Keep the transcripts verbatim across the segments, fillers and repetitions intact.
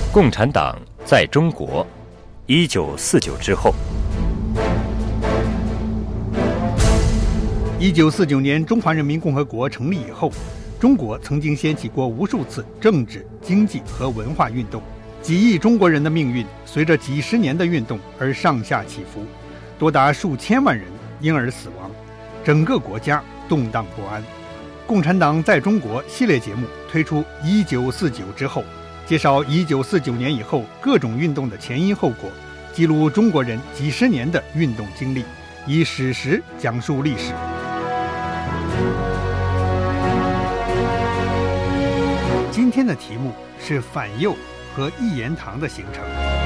共产党在中国，一九四九之后。 一九四九年中华人民共和国成立以后，中国曾经掀起过无数次政治、经济和文化运动，几亿中国人的命运随着几十年的运动而上下起伏，多达数千万人因而死亡，整个国家动荡不安。共产党在中国系列节目推出一九四九之后，介绍一九四九年以后各种运动的前因后果，记录中国人几十年的运动经历，以史实讲述历史。今天的题目是反右和一言堂的形成。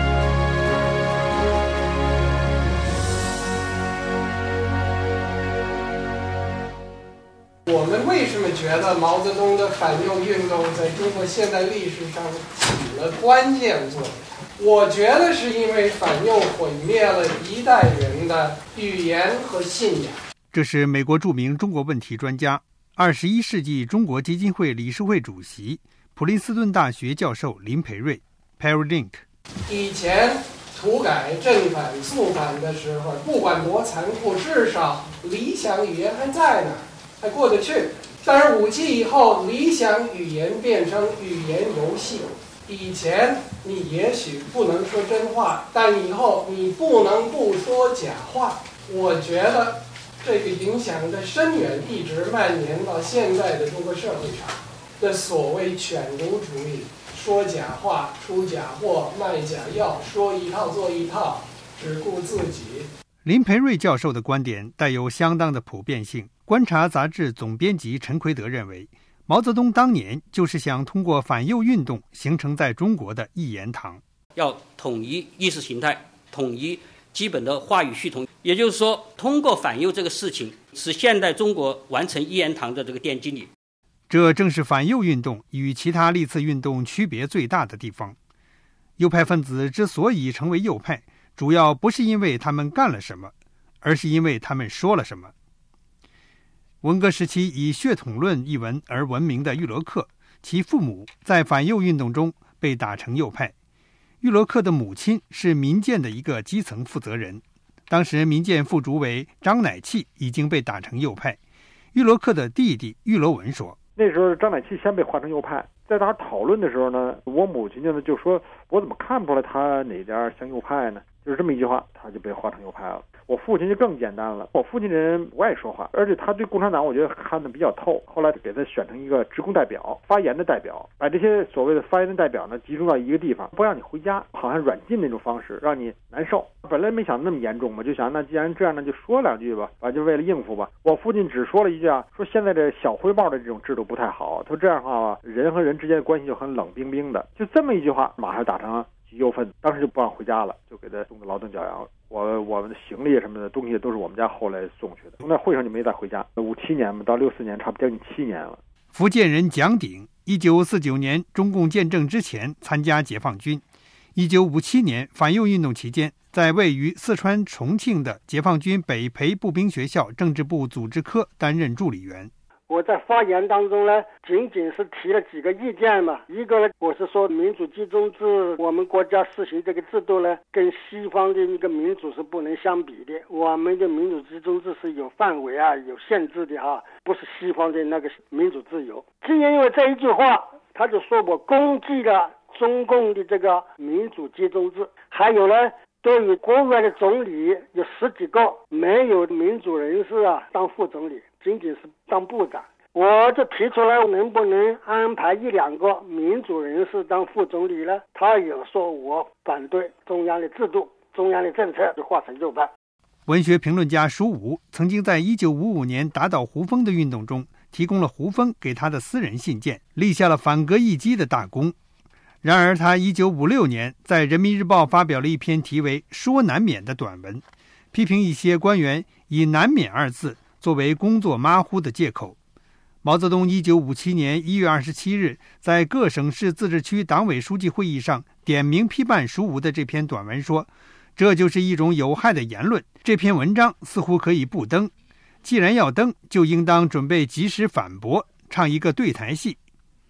我们为什么觉得毛泽东的反右运动在中国现代历史上起了关键作用？我觉得是因为反右毁灭了一代人的语言和信仰。 这是美国著名中国问题专家、二十一世纪中国基金会理事会主席、普林斯顿大学教授林培瑞 Perry Link。 以前土改正反肃反的时候，不管多残酷，至少理想语言还在那儿，还过得去。但是五七以后，理想语言变成语言游戏。以前你也许不能说真话，但以后你不能不说假话。我觉得这个影响的深远，一直蔓延到现在的中国社会上的所谓犬儒主义，说假话、出假货、卖假药，说一套做一套，只顾自己。 林培瑞教授的观点带有相当的普遍性。观察杂志总编辑陈奎德认为，毛泽东当年就是想通过反右运动形成在中国的一言堂， 要统一意识形态，统一基本的话语系统，也就是说，通过反右这个事情，使现代中国完成一言堂的这个奠基理。 这正是反右运动与其他历次运动区别最大的地方。右派分子之所以成为右派，主要不是因为他们干了什么，而是因为他们说了什么。文革时期以《血统论》一文而闻名的玉罗克，其父母在反右运动中被打成右派。玉罗克的母亲是民建的一个基层负责人，当时民建副主委张乃器已经被打成右派。玉罗克的弟弟玉罗文说， 那时候张乃器先被划成右派，在他讨论的时候呢，我母亲呢就说，我怎么看不出来他哪点像右派呢？就是这么一句话，他就被划成右派了。我父亲就更简单了，我父亲这人不爱说话，而且他对共产党我觉得看得比较透，后来给他选成一个职工代表、发言的代表，把这些所谓的发言的代表呢集中到一个地方，不让你回家，好像软禁那种方式，让你难受。本来没想那么严重嘛，就想那既然这样，那就说两句吧，反正就为了应付吧。我父亲只说了一句啊，说现在这小汇报的这种制度不太好，他说这样的话人和人之间的关系就很冷冰冰的，就这么一句话，马上打成右分，当时就不让回家了，就给他送到劳动教养。我我们的行李什么的东西都是我们家后来送去的，从那会上就没再回家。五七年嘛，到六四年，差不多将近七年了。 福建人蒋鼎，一九四九年中共建政之前参加解放军，一九五七年反右运动期间，在位于四川重庆的解放军北培步兵学校政治部组织科担任助理员。 我在发言当中呢，仅仅是提了几个意见嘛。一个呢，我是说民主集中制，我们国家实行这个制度呢，跟西方的一个民主是不能相比的。我们的民主集中制是有范围啊，有限制的哈，不是西方的那个民主自由。正因为这一句话，他就说我攻击了中共的这个民主集中制。还有呢，对于国务院的总理有十几个没有民主人士啊当副总理，仅仅是当部长。我就提出来能不能安排一两个民主人士当副总理呢？他也说我反对中央的制度、中央的政策，就划成右派。 文学评论家舒吴曾经在一九五五年打倒胡风的运动中提供了胡风给他的私人信件，立下了反革一击的大功。然而他一九五六年在人民日报发表了一篇题为说难免的短文，批评一些官员以难免二字作为工作马虎的借口。毛泽东一九五七年一月二十七日在各省市自治区党委书记会议上点名批判舒吴的这篇短文说，这就是一种有害的言论，这篇文章似乎可以不登，既然要登，就应当准备及时反驳，唱一个对台戏。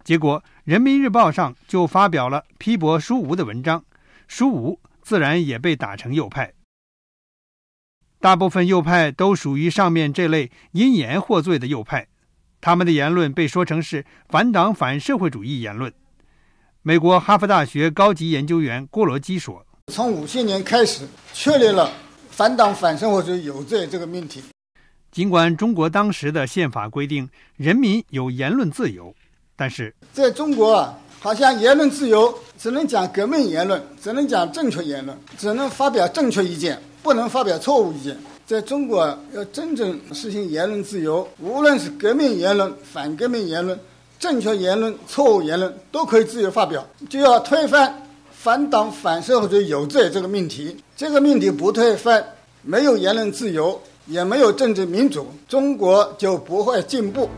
结果《人民日报》上就发表了批驳舒吴的文章，舒吴自然也被打成右派。大部分右派都属于上面这类因言获罪的右派，他们的言论被说成是反党反社会主义言论。美国哈佛大学高级研究员郭罗基说， 从五些年开始确立了反党反社会主义有罪这个命题。 尽管中国当时的宪法规定人民有言论自由，但是在中国啊，好像言论自由只能讲革命言论，只能讲正确言论，只能发表正确意见，不能发表错误意见。在中国要真正实行言论自由，无论是革命言论、反革命言论、正确言论、错误言论都可以自由发表，就要推翻反党反社会主义有罪这个命题。这个命题不推翻，没有言论自由，也没有政治民主，中国就不会进步。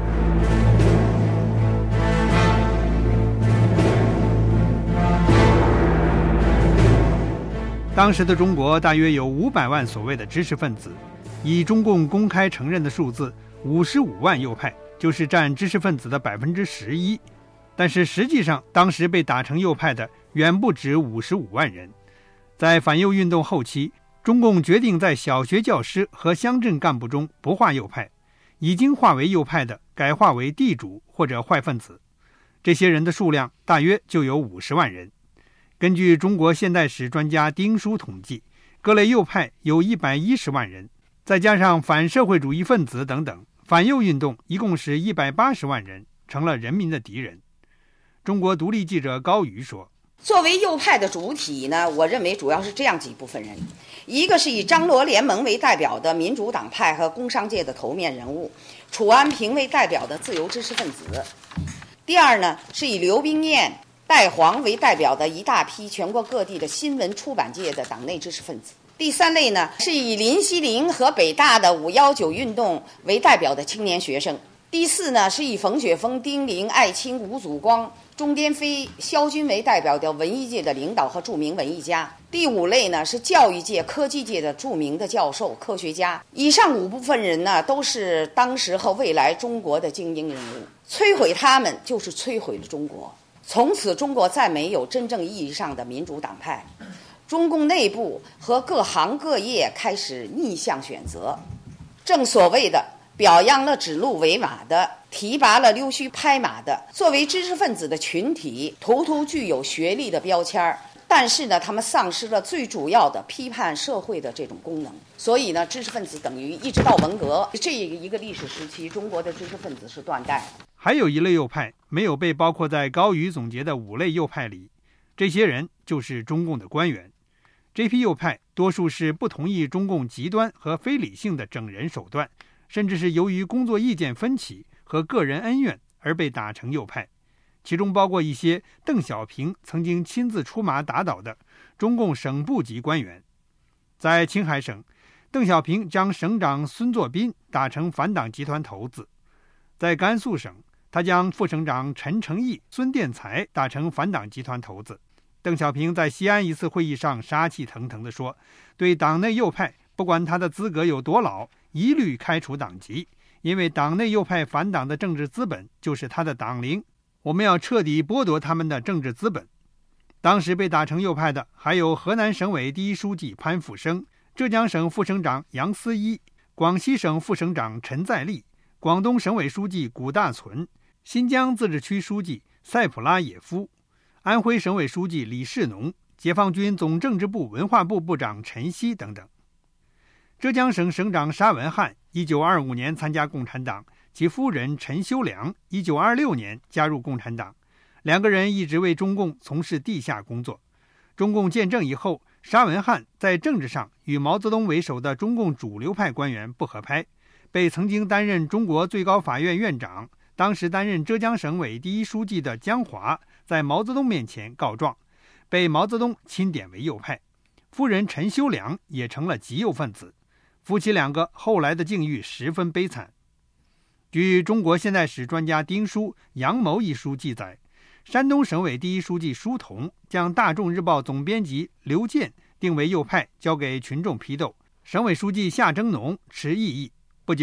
当时的中国大约有五百万所谓的知识分子，以中共公开承认的数字五十五万右派，就是占知识分子的百分之十一。但是实际上，当时被打成右派的远不止五十五万人。在反右运动后期，中共决定在小学教师和乡镇干部中不划右派，已经划为右派的改划为地主或者坏分子。这些人的数量大约就有五十万人。根据中国现代史专家丁书统计，各类右派有一百一十万人，再加上反社会主义分子等等，反右运动一共是一百八十万人，成了人民的敌人。中国独立记者高瑜说， 作为右派的主体呢，我认为主要是这样几部分人。一个是以张罗联盟为代表的民主党派和工商界的头面人物，楚安平为代表的自由知识分子。第二呢，是以刘冰燕、戴黄为代表的一大批全国各地的新闻出版界的党内知识分子。第三类呢，是以林锡林和北大的五一九运动为代表的青年学生。第四呢，是以冯雪峰、丁玲、艾青、吴祖光、钟颠飞、萧军为代表的文艺界的领导和著名文艺家。第五类呢，是教育界、科技界的著名的教授、科学家。以上五部分人呢，都是当时和未来中国的精英人物。摧毁他们，就是摧毁了中国。从此，中国再没有真正意义上的民主党派。中共内部和各行各业开始逆向选择，正所谓的表扬了指鹿为马的，提拔了溜须拍马的。作为知识分子的群体，图图具有学历的标签，但是呢，他们丧失了最主要的批判社会的这种功能。所以呢，知识分子等于一直到文革这一个历史时期，中国的知识分子是断代。 还有一类右派没有被包括在高瑜总结的五类右派里，这些人就是中共的官员。这批右派多数是不同意中共极端和非理性的整人手段，甚至是由于工作意见分歧和个人恩怨而被打成右派，其中包括一些邓小平曾经亲自出马打倒的中共省部级官员。在青海省，邓小平将省长孙作斌打成反党集团头子；在甘肃省，他将副省长陈诚义、孙殿才打成反党集团头子。邓小平在西安一次会议上杀气腾腾地说，对党内右派不管他的资格有多老，一律开除党籍，因为党内右派反党的政治资本就是他的党龄，我们要彻底剥夺他们的政治资本。当时被打成右派的还有河南省委第一书记潘复生、浙江省副省长杨思一、广西省副省长陈在立、广东省委书记谷大存、新疆自治区书记塞普拉耶夫、安徽省委书记李世农、解放军总政治部文化部部长陈希等等。浙江省省长沙文汉一九二五年参加共产党，其夫人陈修良一九二六年加入共产党，两个人一直为中共从事地下工作。中共建政以后，沙文汉在政治上与毛泽东为首的中共主流派官员不合拍，被曾经担任中国最高法院院长、当时担任浙江省委第一书记的江华在毛泽东面前告状，被毛泽东钦点为右派。夫人陈修良也成了极右分子，夫妻两个后来的境遇十分悲惨。据中国现代史专家丁书《阳谋》一书记载，山东省委第一书记舒同将《大众日报》总编辑刘健定为右派，交给群众批斗。省委书记夏征农持异议，不久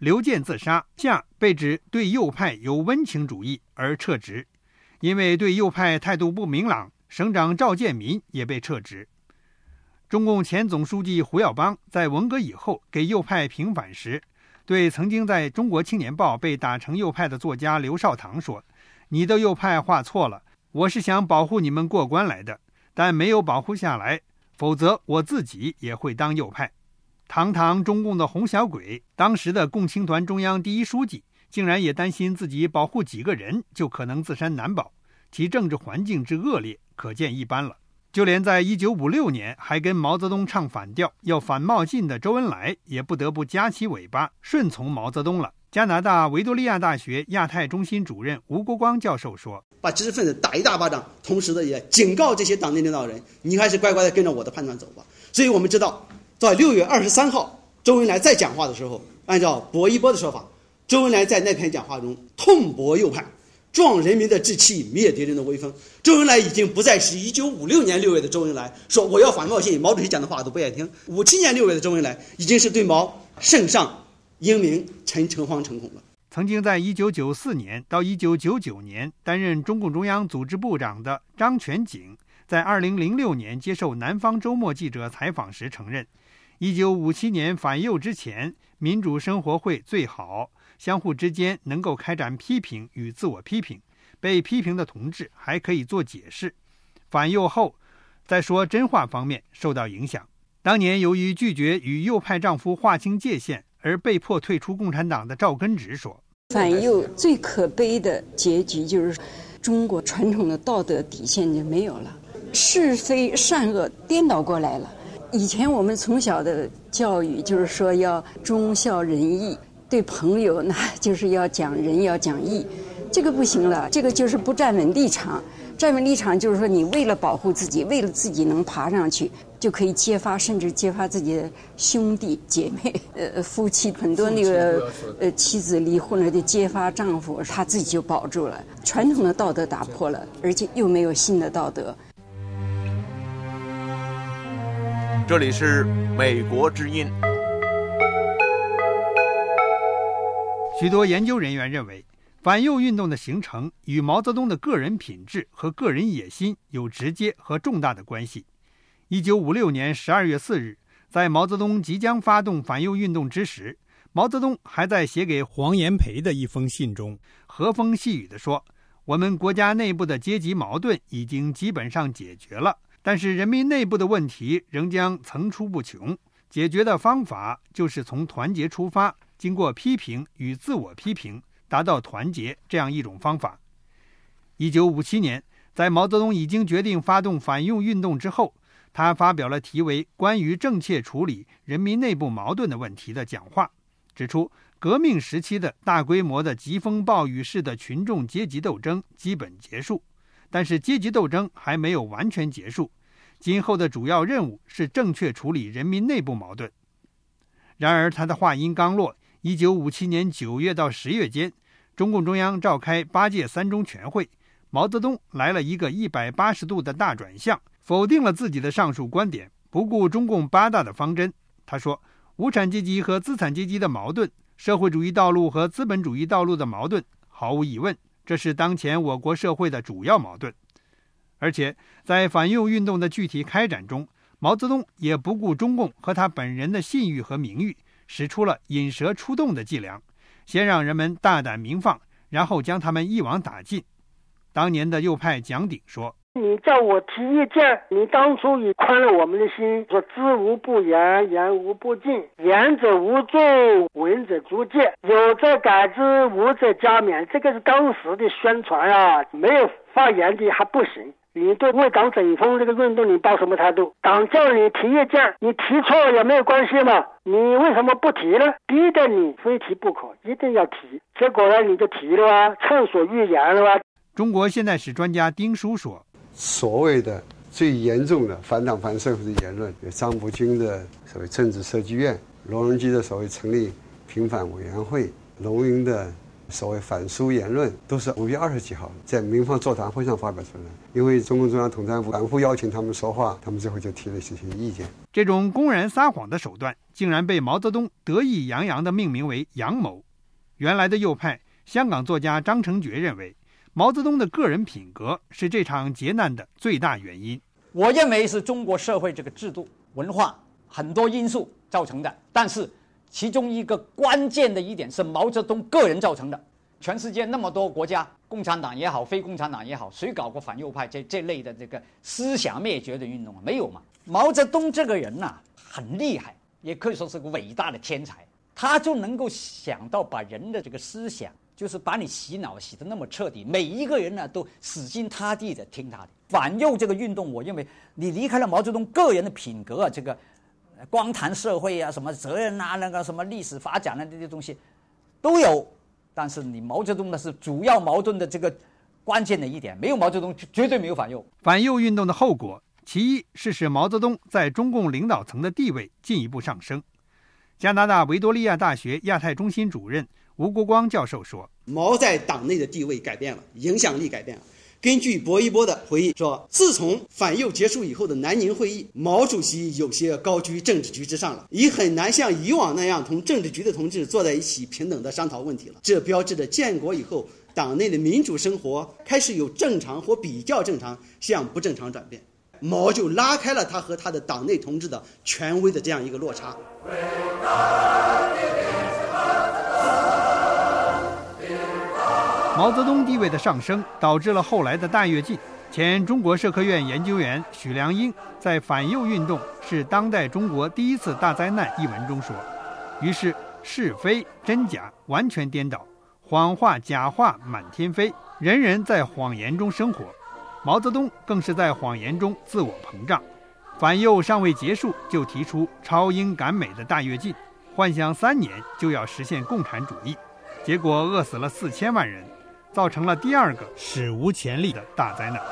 刘健自杀，下被指对右派有温情主义而撤职，因为对右派态度不明朗，省长赵建民也被撤职。中共前总书记胡耀邦在文革以后给右派平反时，对曾经在中国青年报被打成右派的作家刘少棠说：“你的右派画错了，我是想保护你们过关来的，但没有保护下来，否则我自己也会当右派。”堂堂中共的红小鬼，当时的共青团中央第一书记，竟然也担心自己保护几个人就可能自身难保，其政治环境之恶劣可见一斑了。就连在一九五六年还跟毛泽东唱反调要反冒进的周恩来，也不得不夹起尾巴顺从毛泽东了。加拿大维多利亚大学亚太中心主任吴国光教授说：“ 把知识分子打一大巴掌，同时的也警告这些党内领导人，你还是乖乖的跟着我的判断走吧。”所以我们知道，在六月二十三号，周恩来在讲话的时候，按照薄一波的说法，周恩来在那篇讲话中痛驳右派，壮人民的志气，灭敌人的威风。周恩来已经不再是一九五六年六月的周恩来，说我要反冒进，毛主席讲的话都不爱听。五七年六月的周恩来，已经是对毛圣上英明，诚诚惶诚恐了。 曾经在一九九四年到一九九九年担任中共中央组织部长的张全景，在二零零六年接受南方周末记者采访时承认，一九五七年反右之前，民主生活会最好，相互之间能够开展批评与自我批评，被批评的同志还可以做解释。反右后，在说真话方面受到影响。当年由于拒绝与右派丈夫划清界限而被迫退出共产党的赵根直说：“ 反右最可悲的结局就是中国传统的道德底线就没有了，是非善恶颠倒过来了。以前我们从小的教育就是说要忠孝仁义，对朋友那就是要讲仁要讲义，这个不行了，这个就是不站稳立场。站稳立场就是说你为了保护自己，为了自己能爬上去，就可以揭发，甚至揭发自己的兄弟姐妹，呃，夫妻很多那个呃妻子离婚了就揭发丈夫，他自己就保住了。传统的道德打破了，而且又没有新的道德。” 这里是美国之音。 许多研究人员认为，反右运动的形成与毛泽东的个人品质和个人野心有直接和重大的关系。一九五六年十二月四日，在毛泽东即将发动反右运动之时，毛泽东还在写给黄炎培的一封信中和风细雨地说：“我们国家内部的阶级矛盾已经基本上解决了，但是人民内部的问题仍将层出不穷。解决的方法就是从团结出发，经过批评与自我批评，达到团结这样一种方法。”一九五七年，在毛泽东已经决定发动反右运动之后，他发表了题为《关于正确处理人民内部矛盾的问题》的讲话，指出革命时期的大规模的疾风暴雨式的群众阶级斗争基本结束，但是阶级斗争还没有完全结束，今后的主要任务是正确处理人民内部矛盾。然而他的话音刚落，一九五七年九月到十月间，中共中央召开八届三中全会，毛泽东来了一个一百八十度的大转向，否定了自己的上述观点，不顾中共八大的方针。他说，无产阶级和资产阶级的矛盾，社会主义道路和资本主义道路的矛盾，毫无疑问，这是当前我国社会的主要矛盾。而且在反右运动的具体开展中，毛泽东也不顾中共和他本人的信誉和名誉，使出了引蛇出洞的伎俩，先让人们大胆鸣放，然后将他们一网打尽。当年的右派蒋鼎说， 你叫我提意见，你当初已宽了我们的心，说知无不言，言无不尽，言者无罪，闻者足戒，有则改之，无则加勉。这个是当时的宣传啊，没有发言的还不行。你对为党整风这个运动你抱什么态度？党叫你提意见，你提错了也没有关系嘛，你为什么不提呢？逼得你非提不可，一定要提，结果呢你就提了啊，畅所欲言了啊。 中国现代史专家丁书说， 所谓的最严重的反党反社会的言论，有张伯钧的所谓政治设计院，罗荣基的所谓成立平反委员会，龙云的所谓反苏言论，都是五月二十几号在民放座谈会上发表出来。因为中共中央统战部反复邀请他们说话，他们最后就提了这些意见。 这种公然撒谎的手段竟然被毛泽东得意洋洋地命名为杨某。原来的右派香港作家张成觉认为，毛泽东的个人品格是这场劫难的最大原因。 我认为是中国社会这个制度、文化很多因素造成的，但是其中一个关键的一点是毛泽东个人造成的。全世界那么多国家，共产党也好，非共产党也好，谁搞过反右派这这类的这个思想灭绝的运动啊？没有嘛。毛泽东这个人呐、啊，很厉害，也可以说是个伟大的天才。他就能够想到把人的这个思想，就是把你洗脑洗得那么彻底，每一个人呢都死心塌地的听他的。反右这个运动，我认为你离开了毛泽东个人的品格啊，这个光谈社会啊、什么责任啊、那个什么历史发展的这些东西都有，但是你毛泽东呢是主要矛盾的这个关键的一点，没有毛泽东绝对没有反右。 反右运动的后果，其一是使毛泽东在中共领导层的地位进一步上升。加拿大维多利亚大学亚太中心主任吴国光教授说， 毛在党内的地位改变了，影响力改变了。根据薄一波的回忆说，自从反右结束以后的南宁会议，毛主席有些高居政治局之上了，已很难像以往那样同政治局的同志坐在一起平等的商讨问题了。这标志着建国以后党内的民主生活开始有正常或比较正常向不正常转变。毛就拉开了他和他的党内同志的权威的这样一个落差。 毛泽东地位的上升导致了后来的大跃进。前中国社科院研究员许良英在《反右运动是当代中国第一次大灾难》一文中说，于是是非真假完全颠倒，谎话假话满天飞，人人在谎言中生活。毛泽东更是在谎言中自我膨胀。反右尚未结束，就提出超英赶美的大跃进，幻想三年就要实现共产主义，结果饿死了四千万人，造成了第二个史无前例的大灾难。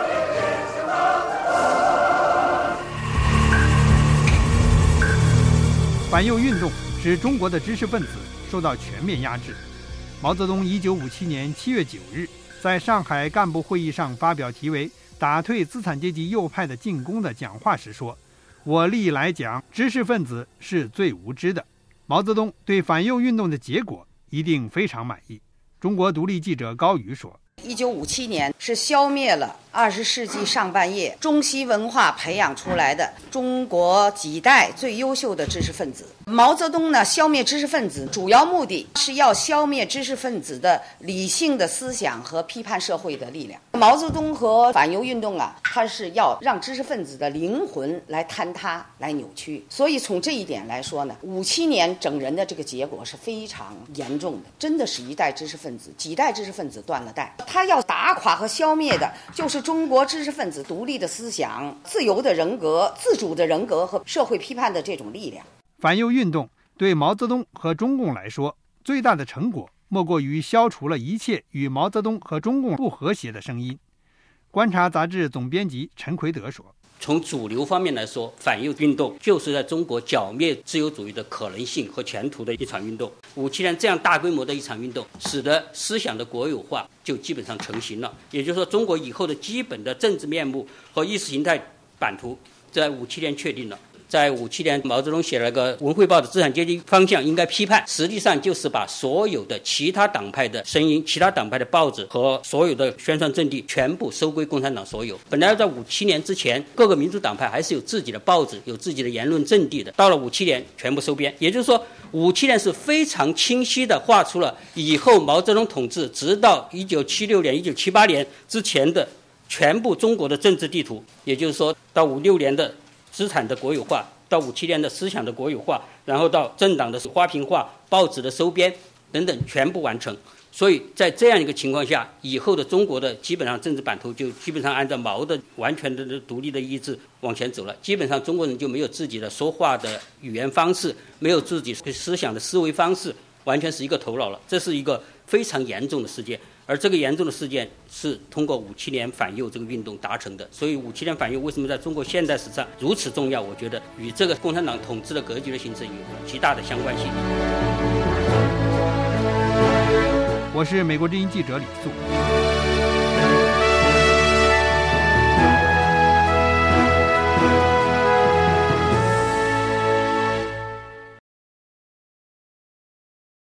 反右运动使中国的知识分子受到全面压制。毛泽东一九五七年七月九日在上海干部会议上发表题为打退资产阶级右派的进攻的讲话时说，我历来讲知识分子是最无知的。毛泽东对反右运动的结果一定非常满意。中国独立记者高瑜说， 一九五七年是消灭了二十世纪上半叶中西文化培养出来的中国几代最优秀的知识分子。毛泽东呢，消灭知识分子主要目的是要消灭知识分子的理性的思想和批判社会的力量。毛泽东和反右运动啊，他是要让知识分子的灵魂来坍塌、来扭曲。所以从这一点来说呢，五七年整人的这个结果是非常严重的，真的是一代知识分子、几代知识分子断了代。他要打垮和消灭的就是中国知识分子独立的思想、自由的人格、自主的人格和社会批判的这种力量。 反右运动对毛泽东和中共来说，最大的成果莫过于消除了一切与毛泽东和中共不和谐的声音。观察杂志总编辑陈奎德说， 从主流方面来说，反右运动就是在中国剿灭自由主义的可能性和前途的一场运动。五七年这样大规模的一场运动，使得思想的国有化就基本上成型了。也就是说，中国以后的基本的政治面目和意识形态版图在五七年确定了。在五七年，毛泽东写了个《文汇报》的资产阶级方向应该批判，实际上就是把所有的其他党派的声音、其他党派的报纸和所有的宣传阵地全部收归共产党所有。本来在五七年之前，各个民主党派还是有自己的报纸、有自己的言论阵地的，到了五七年全部收编。也就是说，五七年是非常清晰地画出了以后毛泽东统治直到一九七六年、一九七八年之前的全部中国的政治地图。也就是说，到五六年的资产的国有化，到五七年的思想的国有化，然后到政党的花瓶化、报纸的收编等等，全部完成。所以在这样一个情况下，以后的中国的基本上政治版图就基本上按照毛的完全的独立的意志往前走了。基本上中国人就没有自己的说话的语言方式，没有自己思想的思维方式，完全是一个头脑了。这是一个非常严重的事件。而这个严重的事件是通过五七年反右这个运动达成的。所以五七年反右为什么在中国现代史上如此重要，我觉得与这个共产党统治的格局的形成有极大的相关性。 我是美国之音记者李素。